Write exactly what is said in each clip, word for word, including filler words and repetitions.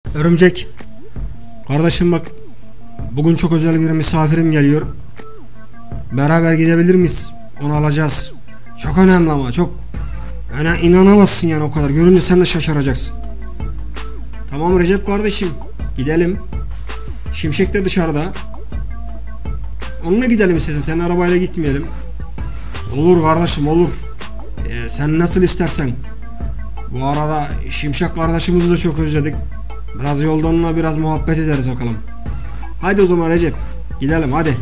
Örümcek. Kardeşim bak. Bugün çok özel bir misafirim geliyor. Beraber gidebilir miyiz? Onu alacağız. Çok önemli ama çok. Yani inanamazsın yani o kadar. Görünce sen de şaşıracaksın. Tamam Recep kardeşim. Gidelim. Şimşek de dışarıda. Onunla gidelim istersen. Senin arabayla gitmeyelim. Olur kardeşim olur. Ee, sen nasıl istersen. Bu arada Şimşek kardeşimizi de çok özledik. Biraz yolda onunla biraz muhabbet ederiz bakalım. Hadi o zaman Recep. Gidelim hadi.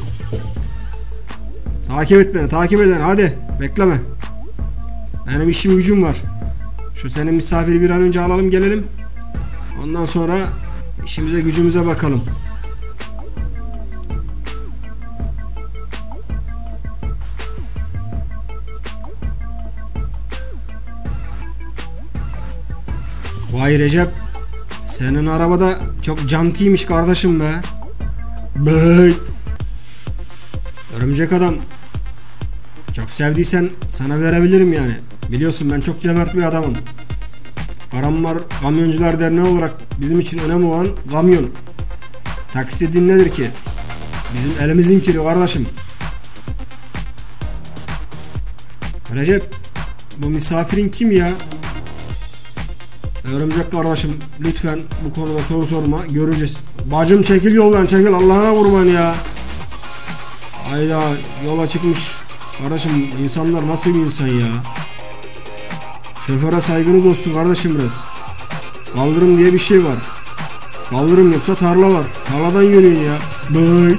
Takip et beni, takip edin hadi. Bekleme. Benim işim gücüm var. Şu senin misafiri bir an önce alalım gelelim. Ondan sonra işimize gücümüze bakalım. Vay Recep. Senin arabada çok cantiymiş kardeşim be. Bey. Örümcek adam. Çok sevdiysen sana verebilirim yani. Biliyorsun ben çok cömert bir adamım. Karamlar Kamyoncular Derneği olarak bizim için önemli olan kamyon. Taksi dediğin nedir ki? Bizim elimizin kiri kardeşim. Recep, bu misafirin kim ya? Örümcek kardeşim lütfen bu konuda soru sorma, göreceğiz. Bacım çekil yoldan çekil, Allah'ına kurban ya. Hayda, yola çıkmış. Kardeşim insanlar nasıl bir insan ya? Şoföre saygınız olsun kardeşim biraz. Kaldırım diye bir şey var. Kaldırım yoksa tarla var. Tarladan yürüyün ya. Bye.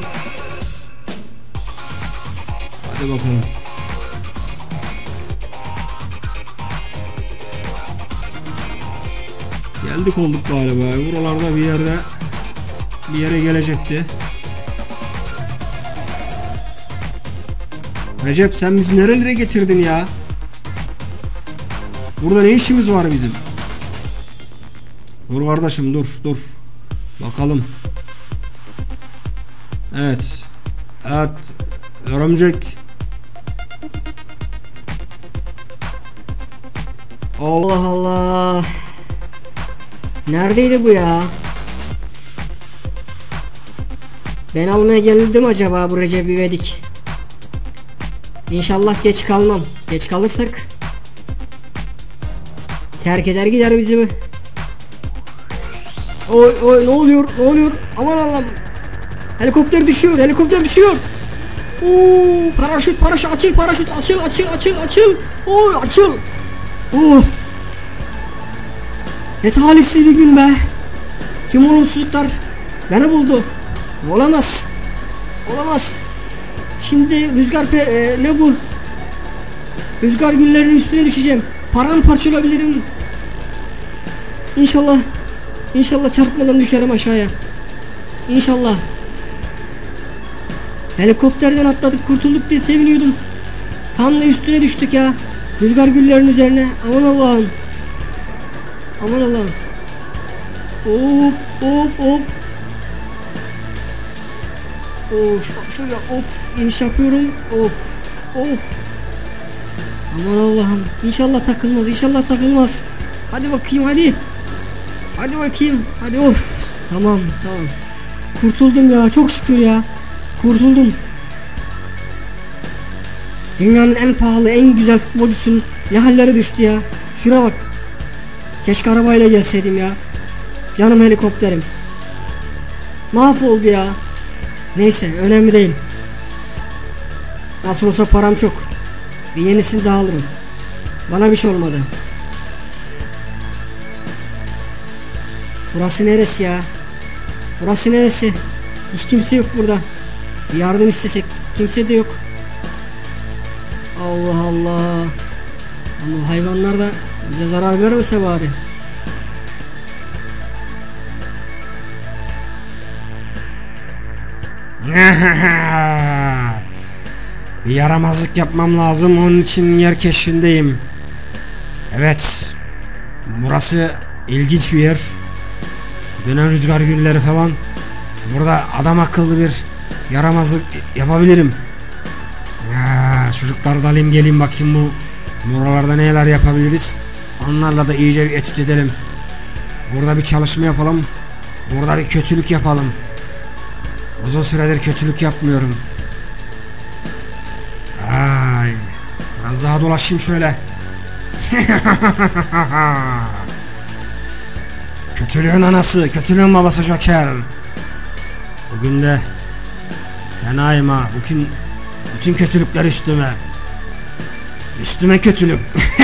Hadi bakalım. Geldik olduk galiba. Buralarda bir yerde bir yere gelecekti. Recep sen bizi nerelere getirdin ya? Burada ne işimiz var bizim? Dur kardeşim dur dur. Bakalım. Evet. Evet. Örümcek. Allah Allah. Neredeydi bu ya? Ben almaya geldim acaba bu Recep İvedik. İnşallah geç kalmam. Geç kalırsak terk eder gider bizi. Oy oy ne oluyor ne oluyor? Aman Allah'ım. Helikopter düşüyor helikopter düşüyor. Oo, paraşüt paraşüt açıl paraşüt açıl açıl açıl açıl. Oy açıl. Oh. Ne talihsiz bir gün be. Tüm olumsuzluklar beni buldu. Olamaz. Olamaz. Şimdi rüzgar pe e, ne bu? Rüzgar güllerinin üstüne düşeceğim. Paramparça olabilirim. İnşallah. İnşallah çarpmadan düşerim aşağıya. İnşallah. Helikopterden atladık kurtulduk diye seviniyordum. Tam da üstüne düştük ya. Rüzgar güllerinin üzerine. Aman Allah'ım. Aman Allah'ım. Hop hop hop. Of şuraya of iniş yapıyorum. Of of. Aman Allah'ım. İnşallah takılmaz. İnşallah takılmaz. Hadi bakayım hadi. Hadi bakayım. Hadi of. Tamam tamam. Kurtuldum ya. Çok şükür ya. Kurtuldum. Dünyanın en pahalı en güzel futbolcusunun ne hallere düştü ya. Şuna bak. Keşke arabayla gelseydim ya. Canım helikopterim. Mahvoldu ya. Neyse önemli değil. Nasıl olsa param çok. Bir yenisini daha alırım. Bana bir şey olmadı. Burası neresi ya? Burası neresi? Hiç kimse yok burada. Bir yardım istesek kimse de yok. Allah Allah. Ama hayvanlar da bize zarar vermese bari. Bir yaramazlık yapmam lazım, onun için yer keşfindeyim. Evet. Burası ilginç bir yer. Dönen rüzgar gülleri falan. Burada adam akıllı bir yaramazlık yapabilirim. Ya, çocukları da alayım geleyim bakayım bu buralarda neler yapabiliriz. Onlarla da iyice bir etüt edelim. Burada bir çalışma yapalım. Burada bir kötülük yapalım. Uzun süredir kötülük yapmıyorum. Ay, biraz daha dolaşayım şöyle. Kötülüğün anası, kötülüğün babası Joker. Bugün de fenayım ha. Bugün bütün kötülükler üstüme. Üstüme kötülük.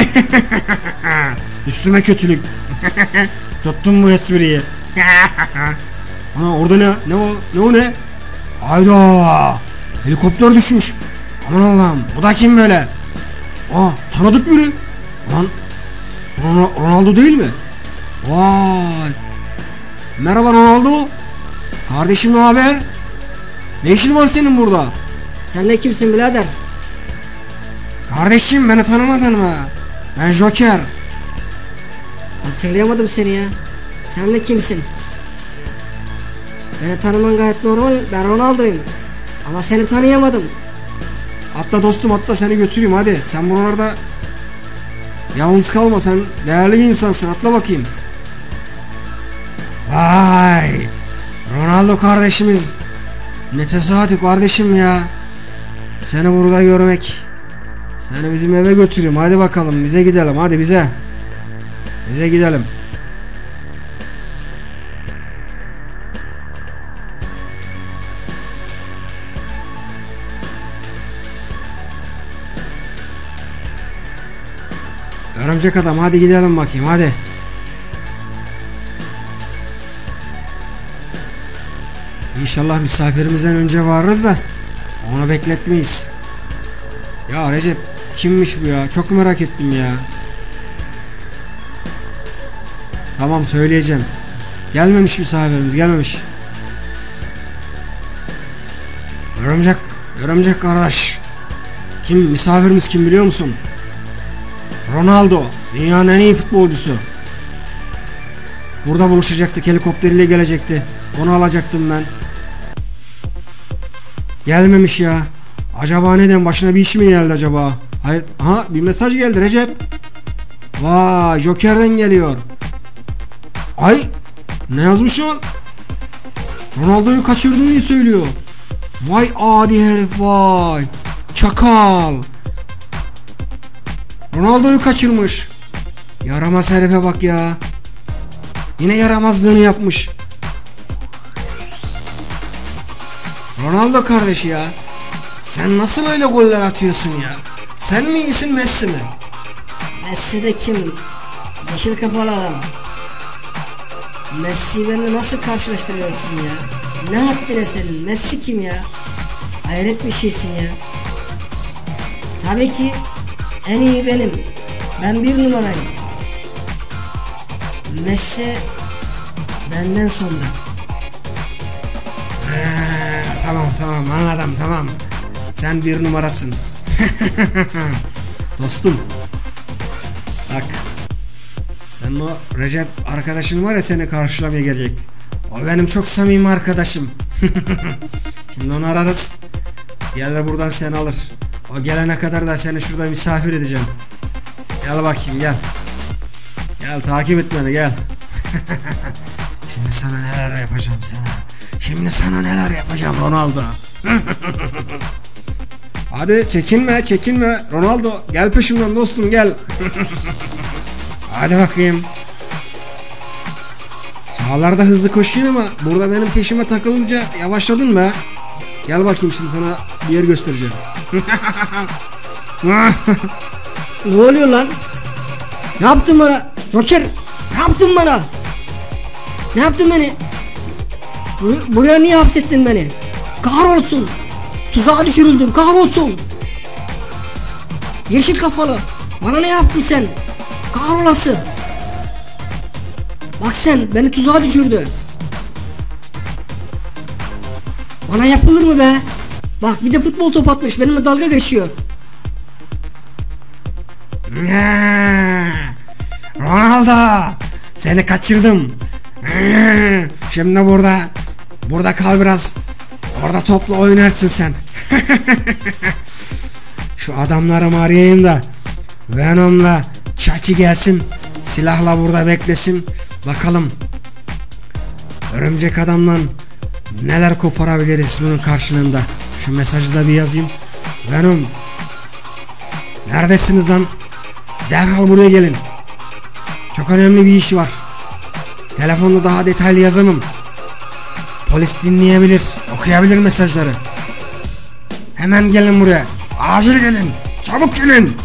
Üstüme kötülük. Tuttum bu espriyi. Ana orada ne? Ne o? Ne o ne? Hayda! Helikopter düşmüş. Aman Allah'ım. Bu da kim böyle? Aa, tanıdık biri. Lan Ronaldo değil mi? Vay. Merhaba Ronaldo. Kardeşim ne haber? Ne işin var senin burada? Sen de kimsin birader? Kardeşim beni tanımadın mı? Ben Joker. Hatırlayamadım seni ya. Sen de kimsin? Beni tanıman gayet normal. Ben Ronaldo'yum. Ama seni tanıyamadım. Atla dostum atla, seni götüreyim hadi. Sen buralarda yalnız kalma, sen değerli bir insansın, atla bakayım. Vay, Ronaldo kardeşimiz. Ne tesadüf kardeşim ya. Seni burada görmek. Seni bizim eve götüreyim, hadi bakalım bize gidelim, hadi bize. Bize gidelim. Örümcek adam hadi gidelim bakayım hadi. İnşallah misafirimizden önce varırız da onu bekletmeyiz. Ya Recep kimmiş bu ya? Çok merak ettim ya. Tamam söyleyeceğim. Gelmemiş misafirimiz, gelmemiş. Örümcek, örümcek kardeş. Kim misafirimiz, kim biliyor musun? Ronaldo, dünyanın en iyi futbolcusu. Burada buluşacaktık, helikopteriyle gelecekti. Onu alacaktım ben. Gelmemiş ya. Acaba neden? Başına bir iş mi geldi acaba? Hayır. Aha, bir mesaj geldi Recep. Vay, Joker'den geliyor. Ay, ne yazmış lan? Ronaldo'yu kaçırdığını söylüyor. Vay adi herif vay. Çakal. Ronaldo'yu kaçırmış. Yaramaz herife bak ya. Yine yaramazlığını yapmış. Ronaldo kardeş ya. Sen nasıl böyle goller atıyorsun ya? Sen mi iyisin, Messi mi? Messi de kim? Yeşil kafalı adam. Messi benimle nasıl karşılaştırıyorsun ya? Ne haddine senin? Messi kim ya? Hayret bir şeysin ya. Tabii ki en iyi benim. Ben bir numarayım. Messi benden sonra. Ee, tamam tamam anladım tamam. Sen bir numarasın. Dostum. Bak. Sen o Recep arkadaşın var ya, seni karşılamaya gelecek. O benim çok samimi arkadaşım. Şimdi onu ararız. Gelir buradan seni alır. O gelene kadar da seni şurada misafir edeceğim. Gel bakayım gel. Gel takip et beni gel. Şimdi sana neler yapacağım sana. Şimdi sana neler yapacağım Ronaldo. Hadi çekinme çekinme Ronaldo, gel peşimden dostum gel. Hadi bakayım. Sağlarda hızlı koşuyorsun ama burada benim peşime takılınca yavaşladın be. Gel bakayım, şimdi sana bir yer göstereceğim. Ne oluyor lan? Ne yaptın bana? Joker, ne yaptın bana? Ne yaptın beni? Bur- Buraya niye hapsettin beni? Kahrolsun. Tuzağa düşürüldüm, kahrolsun. Yeşil kafalı, bana ne yaptın sen? Kahrolası. Bak sen, beni tuzağa düşürdü. Bana yapılır mı be? Bak bir de futbol top atmış, benimle dalga geçiyor. Ronaldo, seni kaçırdım. Şimdi burada burada kal biraz. Orada topla oynarsın sen. Şu adamlarımı arayayım da Venom'la Chucky gelsin, silahla burada beklesin. Bakalım Örümcek adamdan neler koparabiliriz bunun karşılığında. Şu mesajı da bir yazayım. Venom, neredesiniz lan? Derhal buraya gelin. Çok önemli bir iş var. Telefonda daha detaylı yazamam. Polis dinleyebilir, okuyabilir mesajları. Hemen gelin buraya. Acil gelin. Çabuk gelin.